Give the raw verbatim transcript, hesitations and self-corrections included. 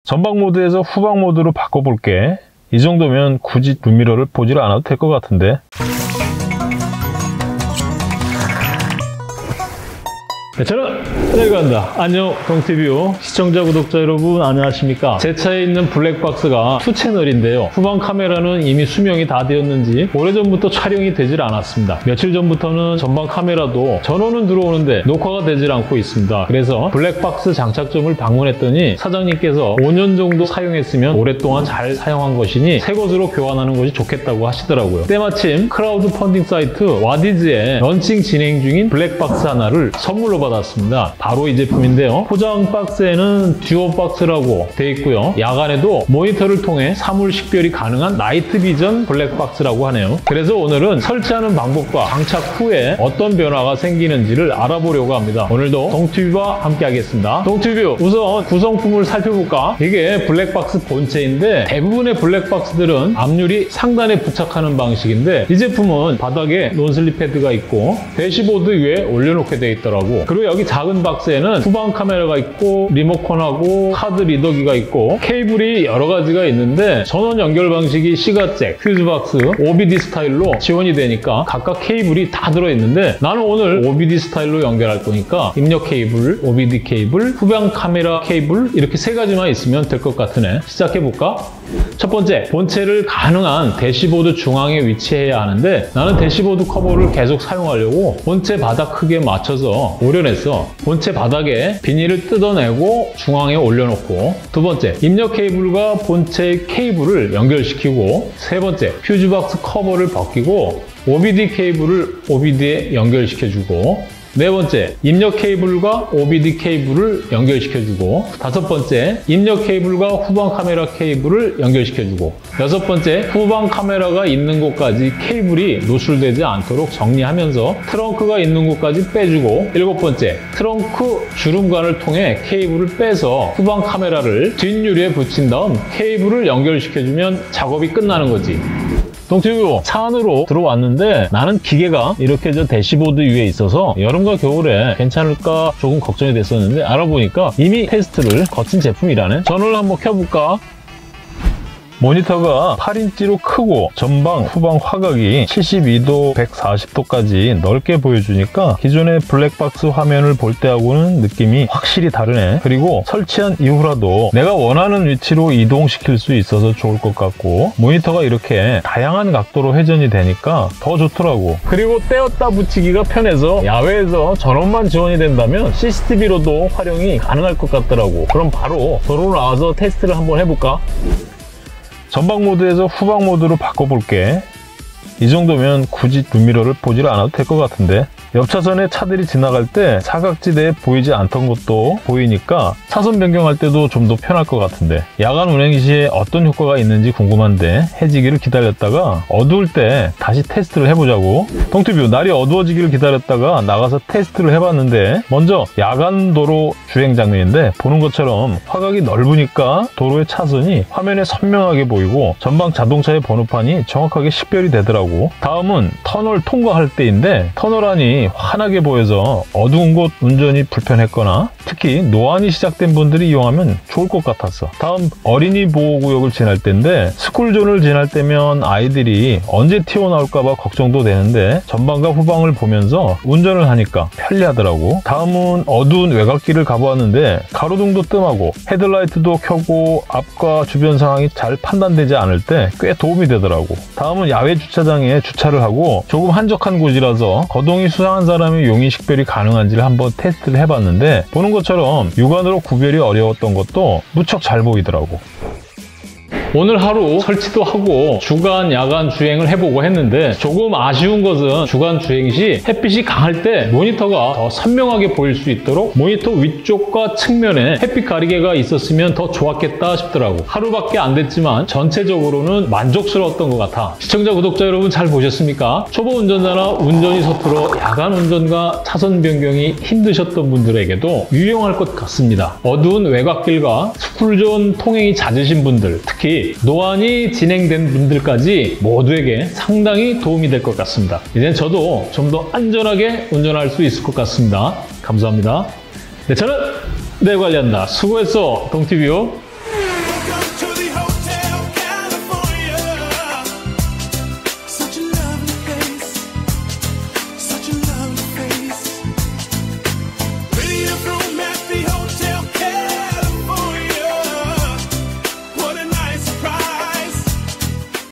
전방 모드에서 후방 모드로 바꿔볼게. 이 정도면 굳이 룸미러를 보질 않아도 될 것 같은데. 네, 저는 내려간다. 안녕 동티뷰 시청자 구독자 여러분 안녕하십니까. 제 차에 있는 블랙박스가 투 채널인데요 후방 카메라는 이미 수명이 다 되었는지 오래전부터 촬영이 되질 않았습니다. 며칠 전부터는 전방 카메라도 전원은 들어오는데 녹화가 되질 않고 있습니다. 그래서 블랙박스 장착점을 방문했더니 사장님께서 오 년 정도 사용했으면 오랫동안 잘 사용한 것이니 새 것으로 교환하는 것이 좋겠다고 하시더라고요. 때마침 크라우드 펀딩 사이트 와디즈에 런칭 진행 중인 블랙박스 하나를 선물로 받았습니다. 받았습니다. 바로 이 제품인데요. 포장 박스에는 듀오 박스라고 되어 있고요. 야간에도 모니터를 통해 사물 식별이 가능한 나이트 비전 블랙 박스라고 하네요. 그래서 오늘은 설치하는 방법과 장착 후에 어떤 변화가 생기는지를 알아보려고 합니다. 오늘도 동튜브와 함께 하겠습니다. 동튜브 우선 구성품을 살펴볼까? 이게 블랙 박스 본체인데 대부분의 블랙 박스들은 앞유리 상단에 부착하는 방식인데 이 제품은 바닥에 논슬립 패드가 있고 대시보드 위에 올려놓게 되어 있더라고. 그리고 여기 작은 박스에는 후방 카메라가 있고 리모컨하고 카드 리더기가 있고 케이블이 여러 가지가 있는데 전원 연결 방식이 시가잭, 퓨즈박스, 오비디 스타일로 지원이 되니까 각각 케이블이 다 들어있는데 나는 오늘 오비디 스타일로 연결할 거니까 입력 케이블, 오비디 케이블, 후방 카메라 케이블 이렇게 세 가지만 있으면 될 것 같으네. 시작해볼까? 첫 번째, 본체를 가능한 대시보드 중앙에 위치해야 하는데 나는 대시보드 커버를 계속 사용하려고 본체 바닥 크기에 맞춰서 오려냈어. 본체 바닥에 비닐을 뜯어내고 중앙에 올려놓고 두 번째, 입력 케이블과 본체 케이블을 연결시키고 세 번째, 퓨즈박스 커버를 벗기고 오비디 케이블을 오비디에 연결시켜주고 네 번째, 입력 케이블과 오비디 케이블을 연결시켜주고 다섯 번째, 입력 케이블과 후방 카메라 케이블을 연결시켜주고 여섯 번째, 후방 카메라가 있는 곳까지 케이블이 노출되지 않도록 정리하면서 트렁크가 있는 곳까지 빼주고 일곱 번째, 트렁크 주름관을 통해 케이블을 빼서 후방 카메라를 뒷유리에 붙인 다음 케이블을 연결시켜주면 작업이 끝나는 거지. 동튜브 차 안으로 들어왔는데 나는 기계가 이렇게 저 대시보드 위에 있어서 여름과 겨울에 괜찮을까 조금 걱정이 됐었는데 알아보니까 이미 테스트를 거친 제품이라네. 전원을 한번 켜볼까? 모니터가 팔 인치로 크고 전방, 후방 화각이 칠십이 도, 백사십 도까지 넓게 보여주니까 기존의 블랙박스 화면을 볼 때하고는 느낌이 확실히 다르네. 그리고 설치한 이후라도 내가 원하는 위치로 이동시킬 수 있어서 좋을 것 같고 모니터가 이렇게 다양한 각도로 회전이 되니까 더 좋더라고. 그리고 떼었다 붙이기가 편해서 야외에서 전원만 지원이 된다면 씨씨티비로도 활용이 가능할 것 같더라고. 그럼 바로 도로 나와서 테스트를 한번 해볼까? 전방 모드에서 후방 모드로 바꿔볼게. 이 정도면 굳이 룸미러를 보질 않아도 될 것 같은데. 옆 차선에 차들이 지나갈 때 사각지대에 보이지 않던 것도 보이니까 차선 변경할 때도 좀 더 편할 것 같은데 야간 운행 시에 어떤 효과가 있는지 궁금한데 해지기를 기다렸다가 어두울 때 다시 테스트를 해보자고. 동튜브 날이 어두워지기를 기다렸다가 나가서 테스트를 해봤는데 먼저 야간 도로 주행 장면인데 보는 것처럼 화각이 넓으니까 도로의 차선이 화면에 선명하게 보이고 전방 자동차의 번호판이 정확하게 식별이 되더라고. 다음은 터널 통과할 때인데 터널 안이 환하게 보여서 어두운 곳 운전이 불편했거나 특히 노안이 시작된 분들이 이용하면 좋을 것 같았어. 다음 어린이 보호구역을 지날 때인데 스쿨존을 지날 때면 아이들이 언제 튀어나올까봐 걱정도 되는데 전방과 후방을 보면서 운전을 하니까 편리하더라고. 다음은 어두운 외곽길을 가보았는데 가로등도 뜸하고 헤드라이트도 켜고 앞과 주변 상황이 잘 판단되지 않을 때 꽤 도움이 되더라고. 다음은 야외 주차장에 주차를 하고 조금 한적한 곳이라서 거동이 수상 한 사람이 용인 식별이 가능한지를 한번 테스트를 해봤는데 보는 것처럼 육안으로 구별이 어려웠던 것도 무척 잘 보이더라고. 오늘 하루 설치도 하고 주간, 야간 주행을 해보고 했는데 조금 아쉬운 것은 주간 주행 시 햇빛이 강할 때 모니터가 더 선명하게 보일 수 있도록 모니터 위쪽과 측면에 햇빛 가리개가 있었으면 더 좋았겠다 싶더라고. 하루밖에 안 됐지만 전체적으로는 만족스러웠던 것 같아. 시청자, 구독자 여러분 잘 보셨습니까? 초보 운전자나 운전이 서툴어 야간 운전과 차선 변경이 힘드셨던 분들에게도 유용할 것 같습니다. 어두운 외곽길과 스쿨존 통행이 잦으신 분들, 특히 노안이 진행된 분들까지 모두에게 상당히 도움이 될 것 같습니다. 이제 저도 좀 더 안전하게 운전할 수 있을 것 같습니다. 감사합니다. 네, 저는 내 관리한다. 수고했어, 동티뷰.